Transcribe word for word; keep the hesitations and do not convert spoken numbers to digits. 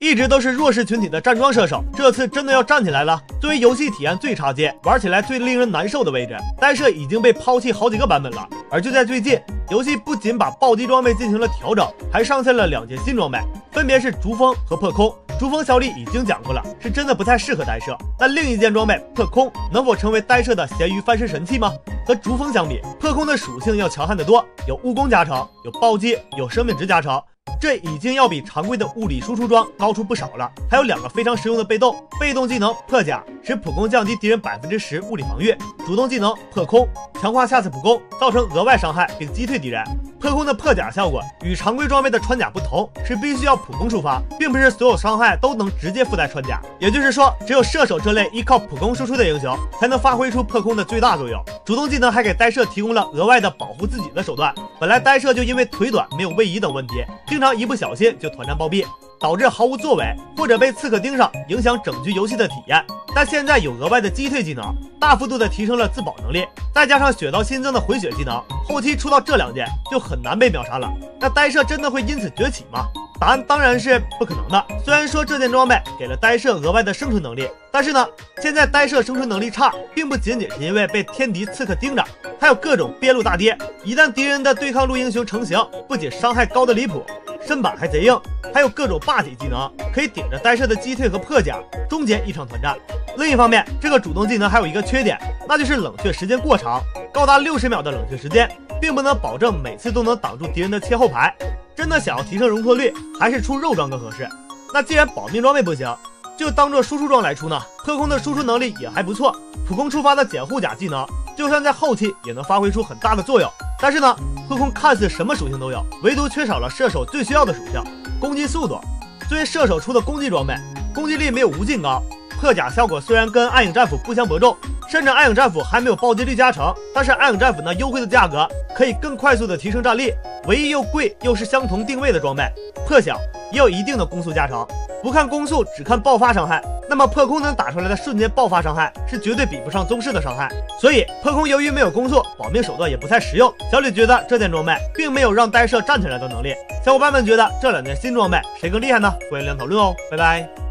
一直都是弱势群体的站桩射手，这次真的要站起来了。作为游戏体验最差劲、玩起来最令人难受的位置，呆射已经被抛弃好几个版本了。而就在最近，游戏不仅把暴击装备进行了调整，还上线了两件新装备，分别是逐风和破空。逐风小李已经讲过了，是真的不太适合呆射。那另一件装备破空能否成为呆射的咸鱼翻身神器吗？和逐风相比，破空的属性要强悍得多，有误攻加成，有暴击，有生命值加成。这已经要比常规的物理输出装高出不少了。还有两个非常实用的被动，被动技能破甲使普攻降低敌人百分之十物理防御，主动技能破空强化下次普攻，造成额外伤害并击退敌人。破空的破甲效果与常规装备的穿甲不同，是必须要普攻触发，并不是所有伤害都能直接附带穿甲。也就是说，只有射手这类依靠普攻输出的英雄才能发挥出破空的最大作用。主动技能还给呆射提供了额外的保护自己的手段。本来呆射就因为腿短没有位移等问题，经常一不小心就团战暴毙，导致毫无作为，或者被刺客盯上，影响整局游戏的体验。但现在有额外的击退技能，大幅度的提升了自保能力，再加上血道新增的回血技能，后期出到这两件就很难被秒杀了。那呆射真的会因此崛起吗？答案当然是不可能的。虽然说这件装备给了呆射额外的生存能力，但是呢，现在呆射生存能力差，并不仅仅是因为被天敌刺客盯着，还有各种边路大跌。一旦敌人的对抗路英雄成型，不仅伤害高的离谱，身板还贼硬，还有各种霸体技能，可以顶着呆射的击退和破甲，终结一场团战。另一方面，这个主动技能还有一个缺点，那就是冷却时间过长，高达六十秒的冷却时间，并不能保证每次都能挡住敌人的切后排。真的想要提升容错率，还是出肉装更合适。那既然保命装备不行，就当做输出装来出呢。破空的输出能力也还不错，普攻触发的减护甲技能，就算在后期也能发挥出很大的作用。但是呢，破空看似什么属性都有，唯独缺少了射手最需要的属性——攻击速度。作为射手出的攻击装备，攻击力没有无尽高，破甲效果虽然跟暗影战斧不相伯仲，甚至暗影战斧还没有暴击力加成，但是暗影战斧那优惠的价格可以更快速的提升战力。唯一又贵又是相同定位的装备破晓也有一定的攻速加成，不看攻速只看爆发伤害，那么破空能打出来的瞬间爆发伤害是绝对比不上宗师的伤害。所以破空由于没有攻速，保命手段也不太实用。小李觉得这件装备并没有让呆射站起来的能力。小伙伴们觉得这两件新装备谁更厉害呢？欢迎留言讨论哦，拜拜。